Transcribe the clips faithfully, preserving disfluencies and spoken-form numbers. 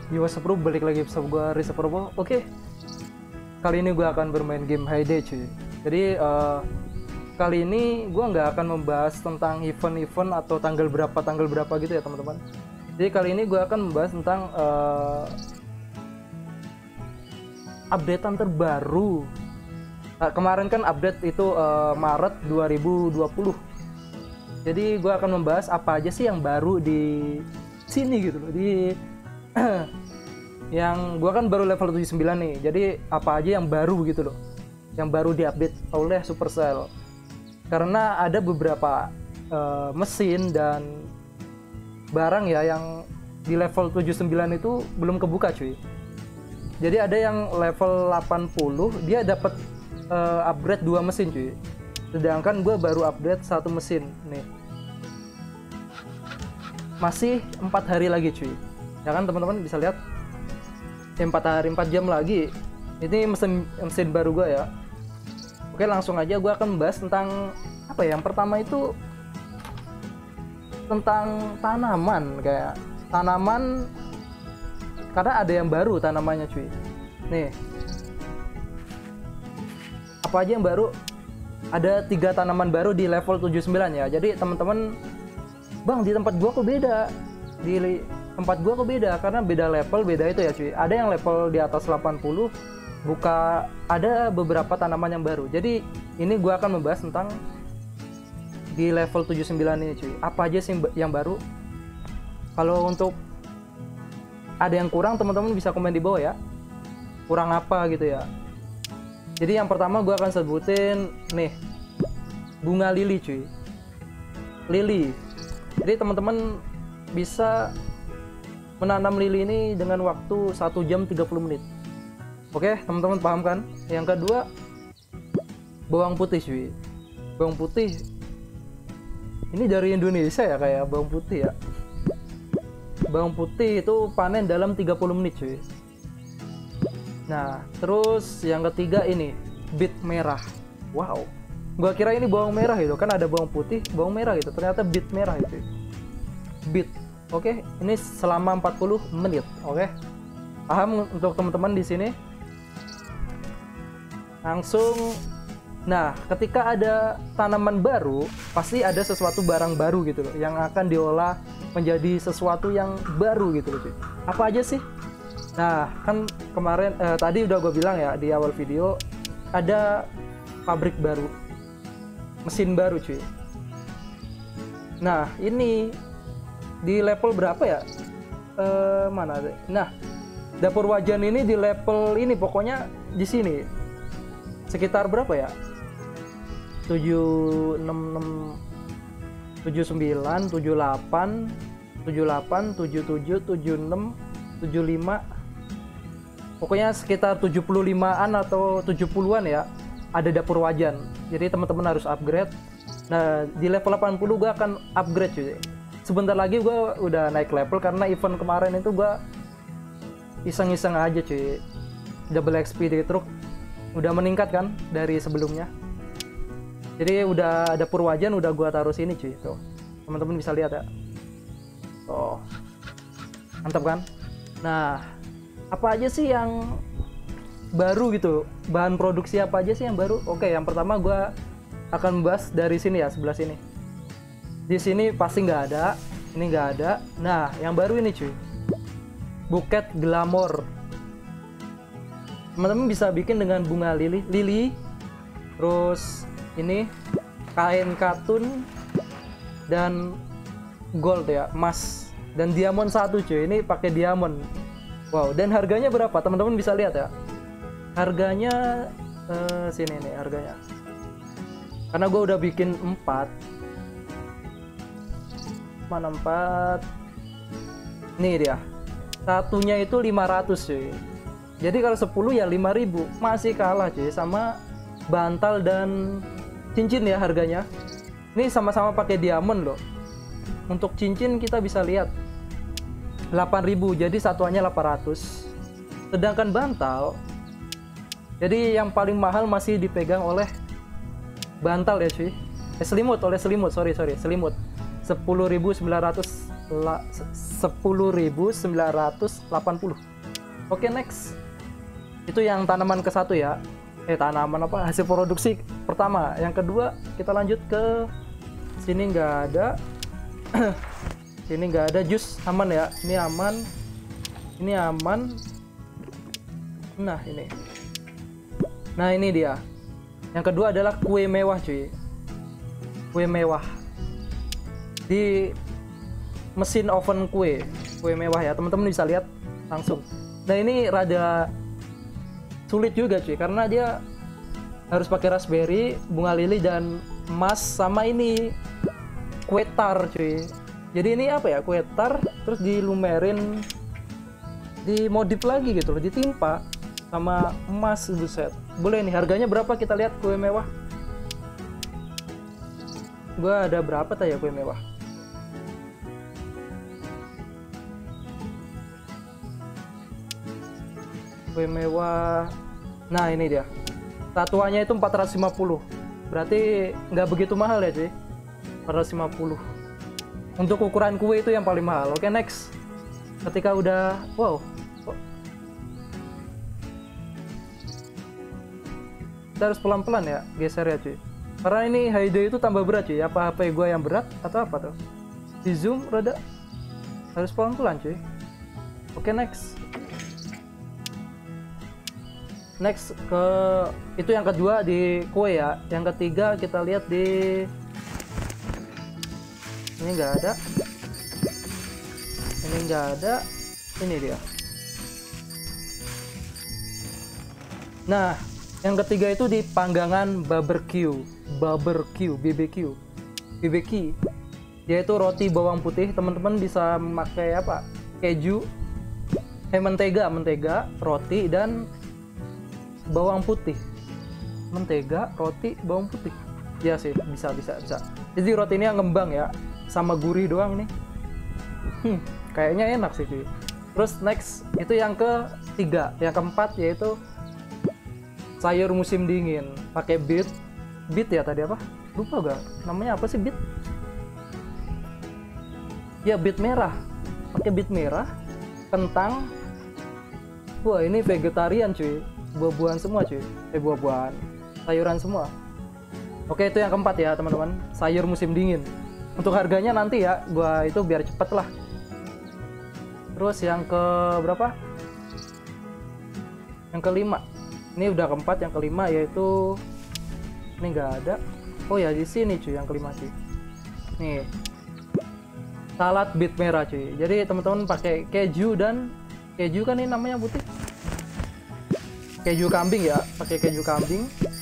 Yo, Bro, balik lagi bersama gue Risa Purbo. Oke, kali ini gue akan bermain game Hay-Day cuy. Jadi uh, kali ini gue nggak akan membahas tentang event-event atau tanggal berapa tanggal berapa gitu ya teman-teman. Jadi kali ini gue akan membahas tentang uh, updatean terbaru. Nah, kemarin kan update itu uh, Maret dua ribu dua puluh. Jadi gue akan membahas apa aja sih yang baru di sini gitu loh. Di yang gua kan baru level tujuh puluh sembilan nih, jadi apa aja yang baru gitu loh, yang baru diupdate oleh Supercell. Karena ada beberapa uh, mesin dan barang ya yang di level tujuh puluh sembilan itu belum kebuka cuy. Jadi ada yang level delapan puluh dia dapat uh, upgrade dua mesin cuy, sedangkan gua baru upgrade satu mesin nih. Masih empat hari lagi cuy, ya kan teman-teman bisa lihat, empat hari empat jam lagi. Ini mesin mesin baru gue ya. Oke, langsung aja gue akan membahas tentang apa ya. Yang pertama itu tentang tanaman, kayak tanaman, karena ada yang baru tanamannya cuy. Nih, apa aja yang baru? Ada tiga tanaman baru di level tujuh puluh sembilan ya. Jadi teman-teman, bang, di tempat gua kok beda, di tempat gua kok beda, karena beda level, beda itu ya cuy. Ada yang level di atas delapan puluh buka, ada beberapa tanaman yang baru. Jadi ini gua akan membahas tentang di level tujuh puluh sembilan ini cuy, apa aja sih yang baru. Kalau untuk ada yang kurang, teman-teman bisa komen di bawah ya, kurang apa gitu ya. Jadi yang pertama gua akan sebutin nih, bunga lili cuy, lili. Jadi teman-teman bisa menanam lili ini dengan waktu satu jam tiga puluh menit. Oke, teman-teman paham kan? Yang kedua, bawang putih cuy. Bawang putih ini dari Indonesia ya, kayak bawang putih ya. Bawang putih itu panen dalam tiga puluh menit cuy. Nah, terus yang ketiga ini, bit merah. Wow, gua kira ini bawang merah gitu, kan ada bawang putih, bawang merah gitu, ternyata bit merah itu. Bit. Oke, ini selama empat puluh menit. Oke, paham untuk teman-teman di sini? Langsung, nah, ketika ada tanaman baru, pasti ada sesuatu barang baru gitu loh, yang akan diolah menjadi sesuatu yang baru gitu loh cuy. Apa aja sih? Nah, kan kemarin eh, tadi udah gue bilang ya di awal video, ada pabrik baru, mesin baru cuy. Nah, ini di level berapa ya? Eh, mana ada? Nah, dapur wajan ini di level ini, pokoknya di sini. Sekitar berapa ya? tujuh enam enam tujuh sembilan, tujuh delapan, tujuh delapan, tujuh tujuh, tujuh enam, tujuh lima. Pokoknya sekitar tujuh puluh limaan atau tujuh puluhan ya, ada dapur wajan. Jadi teman-teman harus upgrade. Nah, di level delapan puluh gue akan upgrade cuy. Sebentar lagi gue udah naik level, karena event kemarin itu gue iseng-iseng aja cuy. Double X P di truk udah meningkat kan dari sebelumnya. Jadi udah ada dapur wajan, udah gue taruh sini cuy. Tuh, teman-teman bisa lihat ya. Tuh, mantap kan? Nah, apa aja sih yang baru gitu? Bahan produksi apa aja sih yang baru? Oke, yang pertama gue akan bahas dari sini ya, sebelah sini. Di sini pasti nggak ada, ini nggak ada. Nah, yang baru ini cuy, buket glamor. Teman-teman bisa bikin dengan bunga lili, lili, terus ini kain katun dan gold ya, emas dan diamond satu cuy. Ini pakai diamond. Wow, dan harganya berapa? Teman-teman bisa lihat ya. Harganya eh, sini nih harganya. Karena gue udah bikin empat. Mana empat? Nih dia. Satunya itu lima ratus cuy. Jadi kalau sepuluh ya lima ribu. Masih kalah cuy sama bantal dan cincin ya harganya. Ini sama-sama pakai diamond loh. Untuk cincin kita bisa lihat delapan ribu, jadi satuannya delapan ratus. Sedangkan bantal, jadi yang paling mahal masih dipegang oleh bantal ya cuy. Eh, selimut, oleh selimut, sorry sorry selimut sepuluh ribu sembilan ratus sepuluh ribu sembilan ratus delapan puluh. Oke, next. Itu yang tanaman ke satu ya. Eh, tanaman apa? Hasil produksi pertama. Yang kedua, kita lanjut ke sini nggak ada. Sini nggak ada, jus aman ya. Ini aman. Ini aman. Nah, ini. Nah, ini dia. Yang kedua adalah kue mewah, cuy. Kue mewah. Di mesin oven kue. Kue mewah ya. Teman-teman bisa lihat langsung. Nah, ini rada sulit juga, cuy, karena dia harus pakai raspberry, bunga lili, dan emas, sama ini kue tar, cuy. Jadi ini apa ya, kue tar terus dilumerin, dimodif lagi gitu loh, ditimpa sama emas. Buset, boleh nih. Harganya berapa, kita lihat kue mewah. Gua ada berapa tadi ya kue mewah? Kue mewah. Nah, ini dia. Satuannya itu empat ratus lima puluh. Berarti nggak begitu mahal ya, cuy. empat ratus lima puluh. Untuk ukuran kue itu yang paling mahal. Oke, next. Ketika udah, wow. Kita harus pelan-pelan ya, geser ya, cuy. Karena ini H D itu tambah berat, cuy. Apa H P gue yang berat atau apa tuh? Di zoom rada. Harus pelan-pelan, cuy. Oke, next. Next ke itu yang kedua di kue ya. Yang ketiga kita lihat di ini nggak ada. Ini nggak ada. Ini dia. Nah, yang ketiga itu di panggangan barbecue, barbecue, B B Q, B B Q. Yaitu roti bawang putih. Teman-teman bisa memakai apa? Keju, eh mentega, mentega, roti, dan bawang putih. Mentega, roti, bawang putih. Ya sih, bisa bisa bisa. Jadi roti ini yang ngembang ya, sama gurih doang nih. Hmm, kayaknya enak sih, cuy. Terus next itu yang ketiga, yang keempat yaitu sayur musim dingin. Pakai beet, beet ya tadi apa? Lupa gak? Namanya apa sih beet? Ya, beet merah. Pakai beet merah, kentang. Wah, ini vegetarian, cuy. Buah-buahan semua, cuy. Eh, buah-buahan, sayuran semua. Oke, itu yang keempat ya, teman-teman. Sayur musim dingin. Untuk harganya nanti ya, gua itu biar cepet lah. Terus yang ke berapa? Yang kelima. Ini udah keempat, yang kelima yaitu ini nggak ada. Oh ya, di sini, cuy, yang kelima, cuy. Nih. Salad beet merah, cuy. Jadi teman-teman pakai keju, dan keju kan ini namanya putih. Keju kambing ya, pakai keju kambing.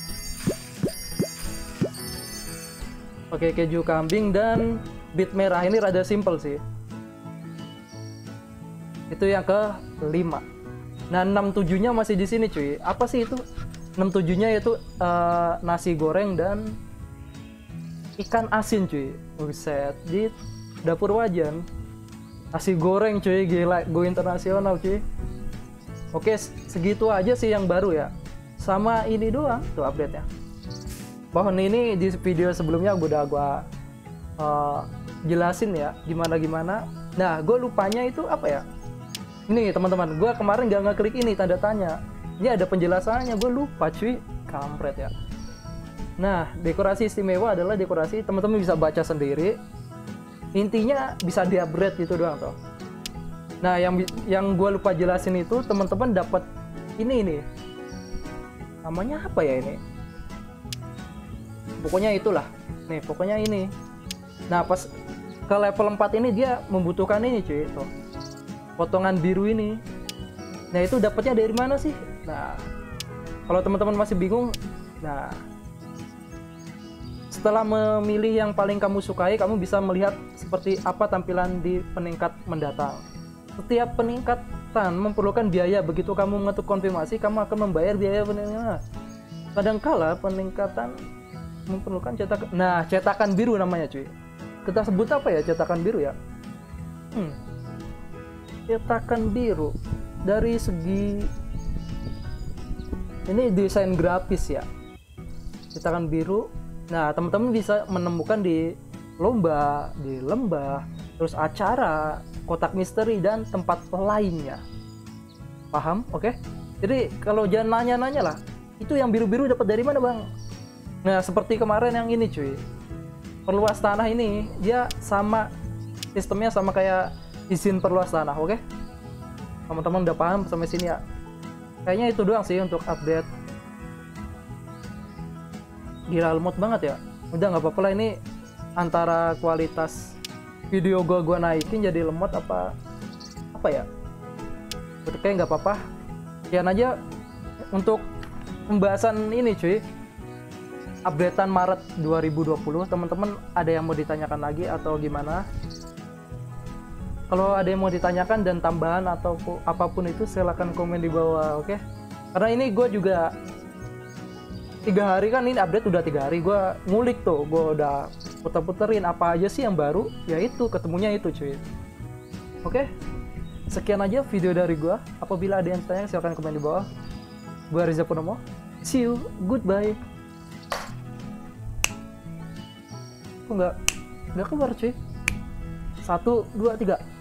Pakai keju kambing dan beet merah. Ini rada simple sih. Itu yang ke lima. Nah, enam tujuh-nya masih di sini, cuy. Apa sih itu? enam tujuh-nya yaitu uh, nasi goreng dan ikan asin, cuy. Buset, di dapur wajan. Nasi goreng, cuy, gila, go internasional, cuy. Oke, segitu aja sih yang baru ya. Sama ini doang tuh update-nya. Pohon ini di video sebelumnya gue udah gue uh, jelasin ya gimana-gimana. Nah, gue lupanya itu apa ya? Ini teman-teman, gue kemarin gak ngeklik ini tanda tanya. Ini ada penjelasannya, gue lupa, cuy. Kampret ya. Nah, dekorasi istimewa adalah dekorasi, teman-teman bisa baca sendiri. Intinya bisa di-upgrade gitu doang tuh. Nah, yang yang gue lupa jelasin itu, teman-teman dapat ini nih. Namanya apa ya ini? Pokoknya itulah. Nih, pokoknya ini. Nah, pas ke level empat ini dia membutuhkan ini, cuy, tuh. Potongan biru ini. Nah, itu dapatnya dari mana sih? Nah, kalau teman-teman masih bingung, nah, setelah memilih yang paling kamu sukai, kamu bisa melihat seperti apa tampilan di peningkat mendatang. Setiap peningkatan memerlukan biaya. Begitu kamu mengetuk konfirmasi, kamu akan membayar biaya peningkatan. Kadangkala peningkatan memerlukan cetakan. Nah, cetakan biru namanya, cuy. Kita sebut apa ya cetakan biru ya? Hmm. Cetakan biru dari segi ini desain grafis ya. Cetakan biru. Nah, teman-teman bisa menemukan di lomba, di lembah, terus acara, kotak misteri, dan tempat lainnya. Paham? Oke? Jadi kalau jangan nanya-nanya lah, itu yang biru-biru dapat dari mana bang? Nah seperti kemarin yang ini cuy, perluas tanah ini dia sama sistemnya sama kayak izin perluas tanah. Oke? Teman-teman udah paham sampai sini ya? Kayaknya itu doang sih untuk update. Gila lemot banget ya. Udah nggak apa-apa lah, ini antara kualitas video gua gua naikin jadi lemot apa apa ya? Kayak nggak apa-apa. Sekian aja untuk pembahasan ini cuy. Updatean Maret dua ribu dua puluh. Teman-teman ada yang mau ditanyakan lagi atau gimana? Kalau ada yang mau ditanyakan dan tambahan atau apapun itu silahkan komen di bawah, oke? Okay? Karena ini gue juga tiga hari kan, ini update udah tiga hari, gue ngulik tuh, gue udah puter-puterin apa aja sih yang baru, ya itu ketemunya itu cuy. Oke? Okay? Sekian aja video dari gue. Apabila ada yang tanya silahkan komen di bawah. Gue Riza Purnomo. See you, goodbye. Kok nggak nggak keluar cuy? Satu, dua, tiga.